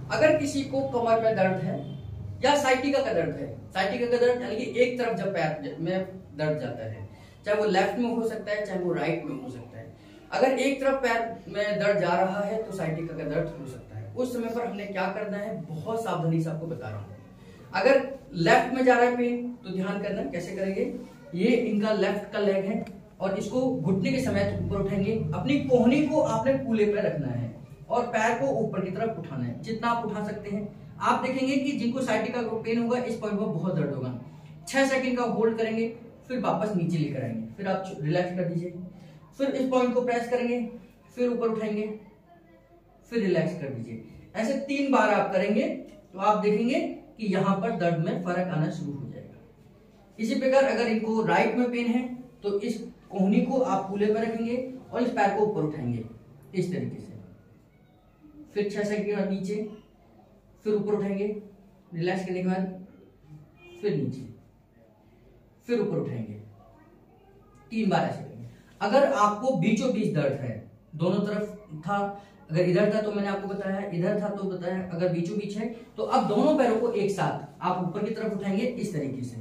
अगर किसी को कमर में दर्द है या साइटिका का दर्द है, साइटिका का दर्द यानी कि एक तरफ जब पैर में दर्द जाता है, चाहे वो लेफ्ट में हो सकता है चाहे वो राइट में हो सकता है, अगर एक तरफ पैर में दर्द जा रहा है तो साइटिका का दर्द हो सकता है। उस समय पर हमने क्या करना है, बहुत सावधानी से आपको बता रहा हूं। अगर लेफ्ट में जा रहा है पेन तो ध्यान करना कैसे करेंगे, ये इनका लेफ्ट का लेग है और इसको घुटने के समय ऊपर उठाएंगे, अपनी कोहनी को आपने कूल्हे पे रखना है और पैर को ऊपर की तरफ उठाना है, जितना आप उठा सकते हैं। आप देखेंगे कि जिनको साइटिका का पेन होगा इस पॉइंट पर बहुत दर्द होगा, 6 सेकंड का होल्ड करेंगे, फिर वापस नीचे लेकर आएंगे, फिर आप रिलैक्स कर दीजिए, फिर इस पॉइंट को प्रेस करेंगे, फिर ऊपर उठाएंगे, फिर रिलैक्स कर दीजिए। ऐसे 3 बार आप करेंगे तो आप देखेंगे कि यहां पर दर्द में फर्क आना शुरू हो जाएगा। इसी प्रकार अगर इनको राइट में पेन है तो इस कोहनी को आप कूल्हे पर रखेंगे और इस पैर को ऊपर उठाएंगे इस तरीके से, फिर 6 सेकंड नीचे, फिर ऊपर उठाएंगे, रिलैक्स करने के बाद फिर नीचे, फिर ऊपर उठाएंगे, 3 बार ऐसे करेंगे। अगर आपको बीचों बीच दर्द है, दोनों तरफ था, अगर इधर था तो मैंने आपको बताया, इधर था तो बताया, अगर बीचों बीच है तो अब दोनों पैरों को एक साथ आप ऊपर की तरफ उठाएंगे इस तरीके से,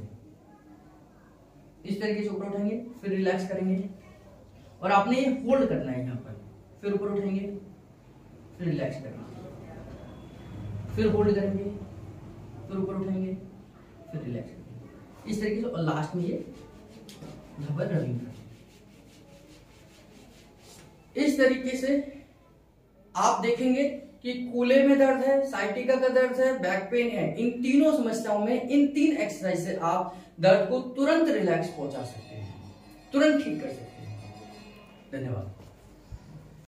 इस तरीके से ऊपर उठाएंगे, फिर रिलैक्स करेंगे और आपने ये होल्ड करना है यहां पर, फिर ऊपर उठाएंगे, फिर रिलैक्स करना, फिर होल्ड करेंगे, फिर ऊपर उठाएंगे, फिर रिलैक्स करेंगे, इस तरीके से, और लास्ट में ये डबल रनिंग। इस तरीके से आप देखेंगे कि कूल्हे में दर्द है, साइटिका का दर्द है, बैक पेन है, इन तीनों समस्याओं में इन 3 एक्सरसाइज से आप दर्द को तुरंत रिलैक्स पहुंचा सकते हैं, तुरंत ठीक कर सकते हैं। धन्यवाद।